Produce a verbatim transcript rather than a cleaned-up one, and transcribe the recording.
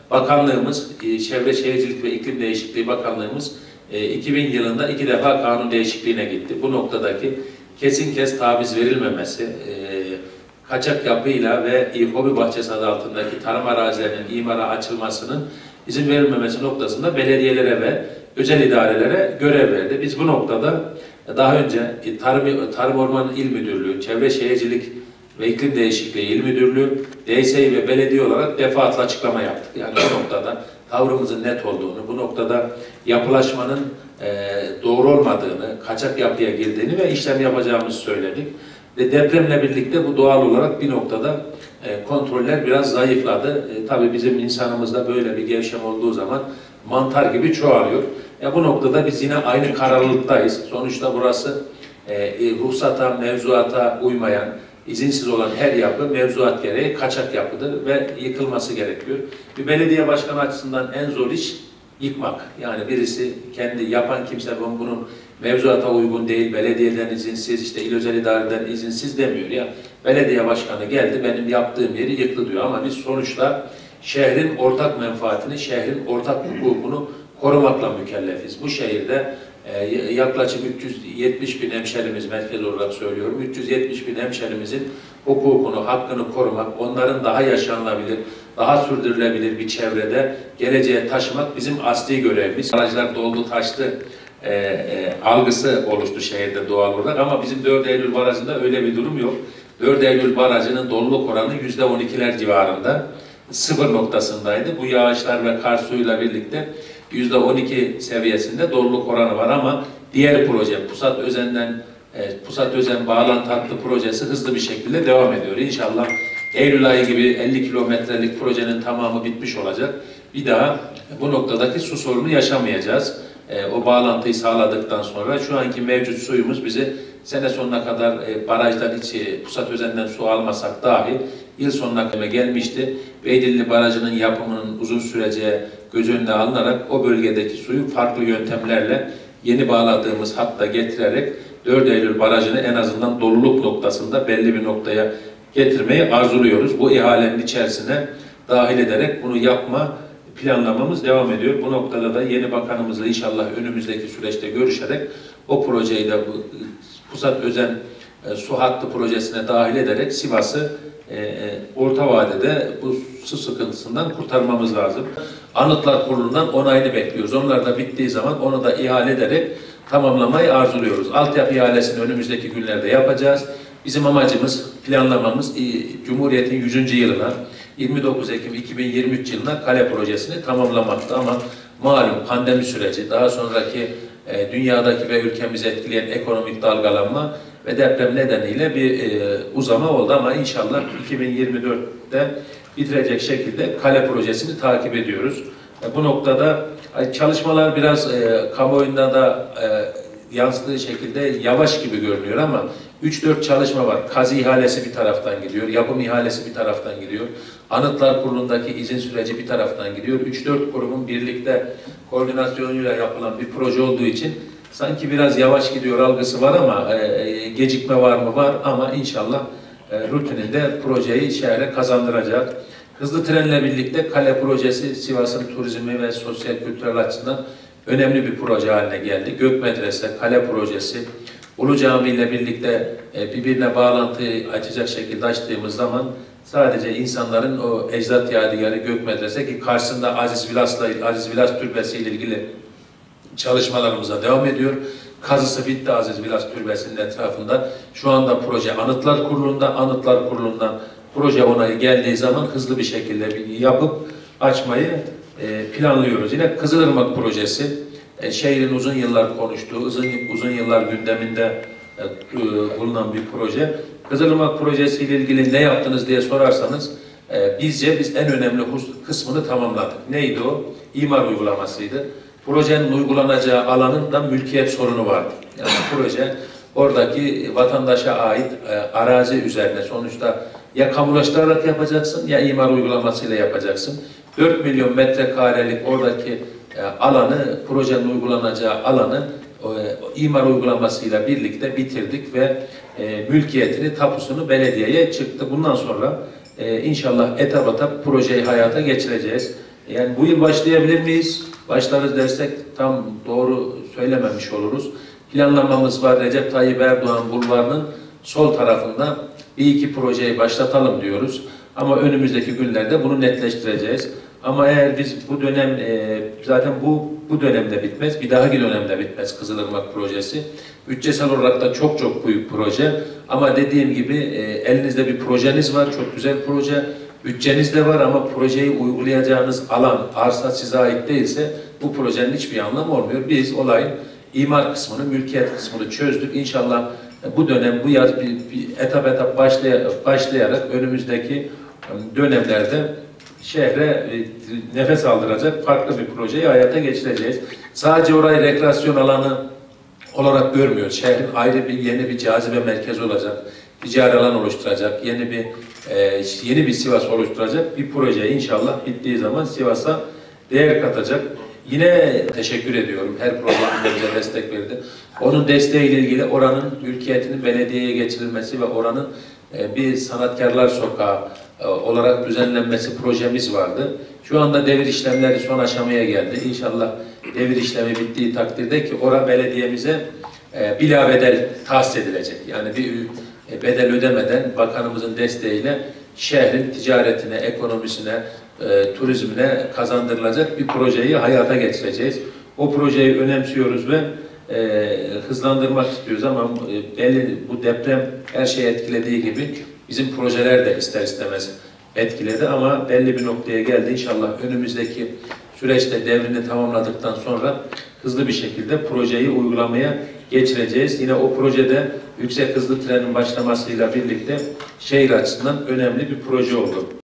bakanlığımız, e, Çevre Şehircilik ve İklim Değişikliği Bakanlığımız e, iki bin yılında iki defa kanun değişikliğine gitti. Bu noktadaki kesin kes taviz verilmemesi, e, kaçak yapıyla ve hobi bahçesi adı altındaki tarım arazilerinin imara açılmasının izin verilmemesi noktasında belediyelere ve özel idarelere görev verdi. Biz bu noktada daha önce Tarım, Tarım Orman İl Müdürlüğü, Çevre Şehircilik ve İklim Değişikliği İl Müdürlüğü, D S İ ve belediye olarak defaatle açıklama yaptık. Yani bu noktada tavrımızın net olduğunu, bu noktada yapılaşmanın e, doğru olmadığını, kaçak yapıya girdiğini ve işlem yapacağımızı söyledik. Ve depremle birlikte bu doğal olarak bir noktada e, kontroller biraz zayıfladı. E, tabii bizim insanımızda böyle bir gevşem olduğu zaman mantar gibi çoğalıyor. E, bu noktada biz yine aynı kararlılıktayız. Sonuçta burası e, ruhsata, mevzuata uymayan, izinsiz olan her yapı mevzuat gereği kaçak yapıdır ve yıkılması gerekiyor. Bir belediye başkanı açısından en zor iş yıkmak. Yani birisi kendi yapan kimse bunun mevzuata uygun değil, belediyeden izinsiz, işte il özel idareden izinsiz demiyor ya. Belediye başkanı geldi, benim yaptığım yeri yıktı diyor ama biz sonuçta şehrin ortak menfaatini, şehrin ortak hukukunu korumakla mükellefiz. Bu şehirde e, yaklaşık üç yüz yetmiş bin hemşerimiz, merkez olarak söylüyorum, üç yüz yetmiş bin hemşerimizin hukukunu, hakkını korumak, onların daha yaşanılabilir, daha sürdürülebilir bir çevrede geleceğe taşımak bizim asli görevimiz. Barajlar doldu, taştı e, e, algısı oluştu şehirde doğal olarak ama bizim dört Eylül Barajı'nda öyle bir durum yok. dört Eylül Barajı'nın doluluk oranı yüzde on ikiler civarında, sıfır noktasındaydı. Bu yağışlar ve kar suyuyla birlikte yüzde on iki seviyesinde doluluk oranı var ama diğer proje, Pusat Özen'den e, Pusat Özen bağlantı hattı projesi hızlı bir şekilde devam ediyor. İnşallah Eylül ayı gibi elli kilometrelik projenin tamamı bitmiş olacak. Bir daha bu noktadaki su sorunu yaşamayacağız. E, o bağlantıyı sağladıktan sonra şu anki mevcut suyumuz bizi sene sonuna kadar e, barajdan hiç e, Pusat Özen'den su almasak dahi yıl sonuna kadar gelmişti. Beydilli Barajı'nın yapımının uzun süreceği göz önüne alınarak o bölgedeki suyu farklı yöntemlerle yeni bağladığımız hatta getirerek dört Eylül Barajı'nı en azından doluluk noktasında belli bir noktaya getirmeyi arzuluyoruz. Bu ihalenin içerisine dahil ederek bunu yapma planlamamız devam ediyor. Bu noktada da yeni bakanımızla inşallah önümüzdeki süreçte görüşerek o projeyi de bu Pusat Özen e, su hattı projesine dahil ederek Sivas'ı e, e, orta vadede bu su sıkıntısından kurtarmamız lazım. Anıtlar Kurulu'ndan onayını bekliyoruz. Onlar da bittiği zaman onu da ihale ederek tamamlamayı arzuluyoruz. Altyapı ihalesini önümüzdeki günlerde yapacağız. Bizim amacımız, planlamamız Cumhuriyet'in yüzüncü yılına, yirmi dokuz Ekim iki bin yirmi üç yılına kale projesini tamamlamaktı ama malum pandemi süreci, daha sonraki e, dünyadaki ve ülkemizi etkileyen ekonomik dalgalanma ve deprem nedeniyle bir e, uzama oldu ama inşallah iki bin yirmi dört'te bitirecek şekilde kale projesini takip ediyoruz. E, bu noktada e, çalışmalar biraz e, kamuoyunda da e, yansıdığı şekilde yavaş gibi görünüyor ama üç dört çalışma var. Kazı ihalesi bir taraftan gidiyor, yapım ihalesi bir taraftan gidiyor. Anıtlar Kurulu'ndaki izin süreci bir taraftan gidiyor. üç dört kurumun birlikte koordinasyonuyla yapılan bir proje olduğu için sanki biraz yavaş gidiyor algısı var ama e, gecikme var mı? Var ama inşallah e, rutininde projeyi şehre kazandıracak. Hızlı trenle birlikte kale projesi Sivas'ın turizmi ve sosyal kültürel açısından önemli bir proje haline geldi. Gök Medrese, kale projesi, Ulu Cami ile birlikte e, birbirine bağlantıyı açacak şekilde açtığımız zaman sadece insanların o ecdat yadigarı Gök Medrese ki karşısında Aziz Vilas'la Aziz Vilas Türbesi ile ilgili çalışmalarımıza devam ediyor. Kazısı bitti Aziz Vilas Türbesi'nin etrafında. Şu anda proje Anıtlar Kurulu'nda, Anıtlar Kurulu'ndan proje onayı geldiği zaman hızlı bir şekilde bir yapıp açmayı e, planlıyoruz. Yine Kızılırmak projesi, e, şehrin uzun yıllar konuştuğu, uzun, uzun yıllar gündeminde e, bulunan bir proje. Kızılırmak projesi ile ilgili ne yaptınız diye sorarsanız, e, bizce biz en önemli kısmını tamamladık. Neydi o? İmar uygulamasıydı. Projenin uygulanacağı alanın da mülkiyet sorunu vardı. Yani proje oradaki vatandaşa ait e, arazi üzerine sonuçta ya kamulaştırarak yapacaksın ya imar uygulamasıyla yapacaksın. dört milyon metrekarelik oradaki e, alanı, projenin uygulanacağı alanı e, imar uygulamasıyla birlikte bitirdik ve e, mülkiyetini, tapusunu belediyeye çıktı. Bundan sonra e, inşallah etap etap projeyi hayata geçireceğiz. Yani bu yıl başlayabilir miyiz? Başlarız dersek tam doğru söylememiş oluruz. Planlamamız var. Recep Tayyip Erdoğan Bulvarı'nın sol tarafında bir iki projeyi başlatalım diyoruz. Ama önümüzdeki günlerde bunu netleştireceğiz. Ama eğer biz bu dönem, e, zaten bu bu dönemde bitmez, bir dahaki dönemde bitmez Kızılırmak projesi. Bütçesel olarak da çok çok büyük proje. Ama dediğim gibi e, elinizde bir projeniz var, çok güzel proje. Bütçeniz de var ama projeyi uygulayacağınız alan, arsa size ait değilse bu projenin hiçbir anlamı olmuyor. Biz olayın imar kısmını, mülkiyet kısmını çözdük. İnşallah bu dönem, bu yaz bir, bir etap etap başlay başlayarak önümüzdeki dönemlerde şehre nefes aldıracak farklı bir projeyi hayata geçireceğiz. Sadece orayı rekreasyon alanı olarak görmüyoruz. Şehrin ayrı bir yeni bir cazibe merkezi olacak, ticari alan oluşturacak, yeni bir e, yeni bir Sivas oluşturacak bir proje inşallah bittiği zaman Sivas'a değer katacak. Yine teşekkür ediyorum. Her programda bize destek verdi. Onun desteğiyle ilgili oranın mülkiyetinin belediyeye geçirilmesi ve oranın e, bir sanatkarlar sokağı e, olarak düzenlenmesi projemiz vardı. Şu anda devir işlemleri son aşamaya geldi. İnşallah devir işlemi bittiği takdirde ki ora belediyemize e, bilabedel tahsis edilecek. Yani bir e, bedel ödemeden bakanımızın desteğiyle şehrin ticaretine, ekonomisine, e, turizmine kazandırılacak bir projeyi hayata geçireceğiz. O projeyi önemsiyoruz ve e, hızlandırmak istiyoruz ama e, belli bu deprem her şeyi etkilediği gibi bizim projeler de ister istemez etkiledi ama belli bir noktaya geldi. İnşallah önümüzdeki süreçte devrini tamamladıktan sonra hızlı bir şekilde projeyi uygulamaya geçireceğiz. Yine o projede yüksek hızlı trenin başlamasıyla birlikte şehir açısından önemli bir proje oldu.